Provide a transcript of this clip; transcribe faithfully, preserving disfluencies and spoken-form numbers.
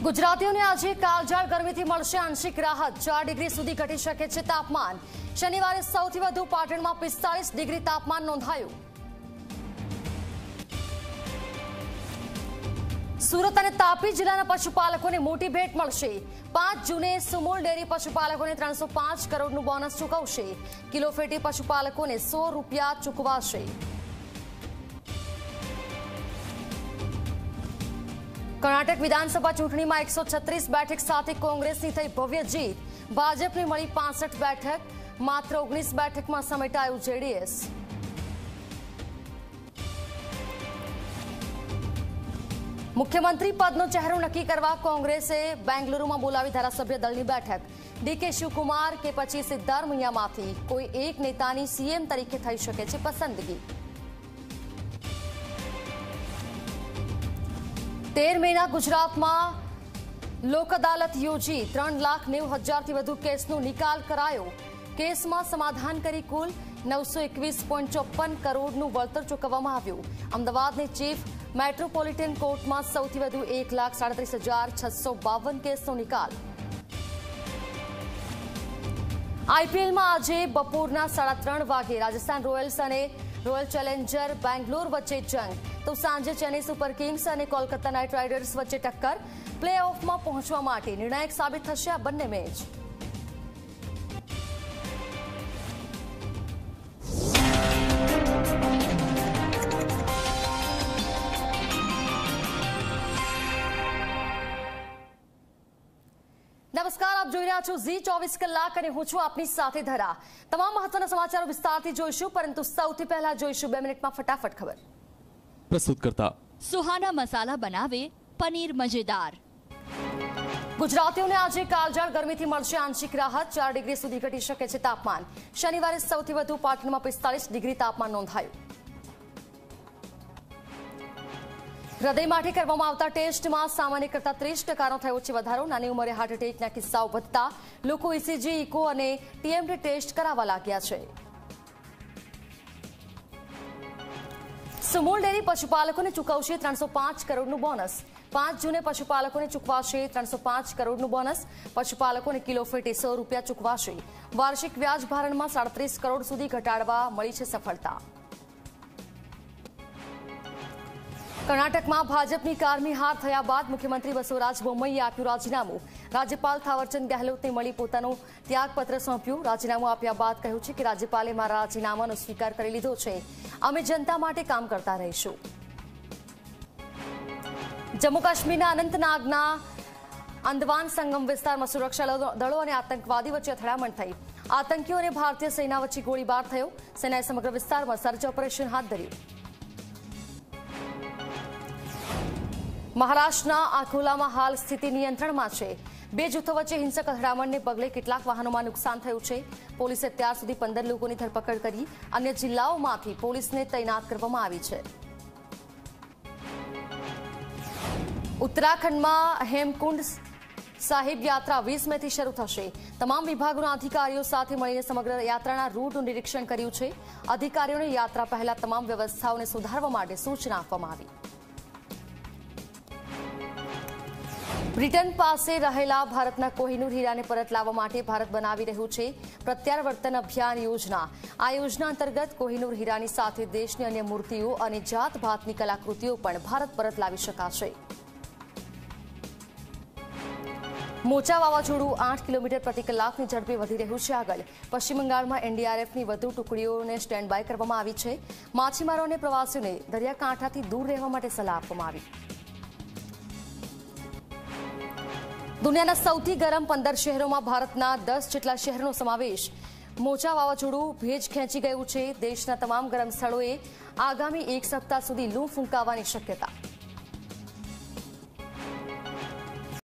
ગુજરાતીઓને આજે કાળઝાળ ગરમીથી મળશે આંશિક રાહત। ચાર ડિગ્રી સુધી ઘટી શકે છે તાપમાન। શનિવારે સૌથી વધુ પાટણમાં પિસ્તાલીસ ડિગ્રી તાપમાન નોંધાયું। સુરત અને તાપી જિલ્લાના પશુપાલકોને મોટી ભેટ મળશે। પાંચ જૂને સુમૂલ ડેરી પશુપાલકોને ત્રણસો પાંચ કરોડનું બોનસ ચૂકવશે। કિલો ફેટી પશુપાલકોને સો રૂપિયા ચૂકવાશે। कर्नाटक विधानसभा चूंटणी में एक सौ छत्रीस बैठक साथ कांग्रेस की थई भव्य जीत। भाजपने मळी पांसठ बैठक, मात्र ओगनीस बैठक में समेटायु जेडीएस। मुख्यमंत्री पदनो चेहरो नक्की करवा कांग्रेसे बेंगलुरु में बोलावी धारासभ्य दलनी बैठक। डीके शिवकुमार के पछी सिद्धारमैयामांथी कोई एक नेतानी सीएम तरीके थई शके छे पसंदगी। तेर महीना गुजरात में लोक अदालत योजी त्रण लाख नेव हजार थी वधु केसनो निकाल करायो। केस में समाधान करी कुल नौ सौ एकवीस पॉइंट चौपन करोड़नु वळतर चूकववामां आव्युं। अमदावादनी चीफ मेट्रोपोलिटन कोर्ट में सौथी वधु एक लाख साड़ीस हजार छसो बावन केसनो निकाल। आईपीएल में आज बपोरना साढ़ा त्रण वागे राजस्थान रॉयल्स और रॉयल चैलेंजर बेंगलोर वच्चे जंग, तो सांजे चेन्नई सुपर किंग्स और कोलकाता नाइट राइडर्स वच्चे टक्कर। प्ले ऑफ में पहुंचवा माटे निर्णायक साबित थशे आ बंने मैच। नमस्कार, आप જોઈ રહ્યા છો ઝી ચોવીસ કલાક અને હું છું આપની સાથે ધરા। તમામ મહત્વના સમાચારો વિસ્તારથી જોઈશું, પરંતુ સૌથી પહેલા જોઈશું બે મિનિટમાં ફટાફટ ખબર। પ્રસ્તુત કરતા સુહાના મસાલા બનાવે પનીર મજેદાર। ગુજરાતીઓને આજે કાળઝાળ ગરમીથી મળશે આંશિક રાહત। ચાર ડિગ્રી સુધી ઘટી શકે છે તાપમાન। શનિવારે સૌથી વધુ પાટણમાં પિસ્તાલીસ ડિગ્રી તાપમાન નોંધાયું। હૃદય માટે કરવામાં આવતા ટેસ્ટમાં સામાન્ય કરતા ત્રીસ ટકાનો થયો છે વધારો। નાની ઉંમરે હાર્ટ એટેકના કિસ્સાઓ વધતા લોકો ઈસીજી, ઇકો અને ટીએમટી ટેસ્ટ કરાવવા લાગ્યા છે। સુમૂલ ડેરી પશુપાલકોને ચૂકવશે ત્રણસો પાંચ કરોડનું બોનસ। પાંચ જૂને પશુપાલકોને ચૂકવાશે ત્રણસો પાંચ કરોડનું બોનસ। પશુપાલકોને કિલો ફેટે સો રૂપિયા ચૂકવાશે। વાર્ષિક વ્યાજ ભારણમાં સાડત્રીસ કરોડ સુધી ઘટાડવા મળી છે સફળતા। कर्नाटक में भाजपनी कारमी हार थया बाद मुख्यमंत्री बसवराज बोम्मईए आप्युं राजीनामું। राज्यपाल थावरचंद गहलोतने मळी पोतानुं त्यागपत्र सौंप्युं। राजीनामું आप्या बाद कह्युं छे के राज्यपाले मारा राजीनामानो स्वीकार करी लीधो छे। अमे जनता माटे काम करता रहीशुं। जम्मू काश्मीरना अनंतनागना अंदवान संगम विस्तार में सुरक्षा दलों और आतंकवादी वच्चे અથડામણ थई। आतंकीओ और भारतीय सेना वच्चे गोळीबार थयो। सेनाए समग्र विस्तार में सर्च ऑपरेशन हाथ धर्युं। महाराष्ट्रना अकोला में हाल स्थिति नियंत्रण में है। बे जूथों वच्चे हिंसक અથડામણને पगले કેટલાક વાહનોમાં नुकसान થયું છે। પોલીસે અત્યાર સુધી पंदर લોકોની ધરપકડ કરી। अन्य જિલ્લાઓમાંથી પોલીસને તૈનાત કરવામાં આવી છે। उत्तराखंडમાં हेमकुंड साहिब यात्रा वीस मे थी शुरू थशे। तमाम विभागोना अधिकारीओ साथे मळीने समग्र यात्राना रूटનું निरीक्षण કર્યું છે। अधिकारीओने यात्रा पहला तमाम व्यवस्थाओने सुधारवा माटे सूचना આપવામાં આવી। ब्रिटन पासे रहेला भारतना कोहिनूर हीराने परत लाववा माटे भारत बनावी रह्युं छे प्रत्यावर्तन अभियान योजना। आ योजना अंतर्गत कोहिनूर हीरानी साथे देशनी अन्य मूर्तिओ अने जात भातनी कलाकृतिओ पण भारत परत लावी शकाशे। मोचा वावाझोडुं आठ किलोमीटर प्रति कलाकनी झड़पे वधी रह्युं छे आगळ। पश्चिम बंगाळमां एनडीआरएफनी વધુ ટુકડીઓને સ્ટેન્ડ બાય કરવામાં આવી છે। માછીમારો અને પ્રવાસીઓને દરિયાકાંઠાથી દૂર રહેવા માટે સલાહ આપવામાં આવી। दुनियाना सौथी गरम पंदर शहरों में भारतना दस जेटला शहरों समावेश। मोचा वावाझोडुं भेज खेंची गयुं छे। देशना तमाम गरम स्थळोए आगामी एक सप्ताह सुधी लू फूंकावानी शक्यता।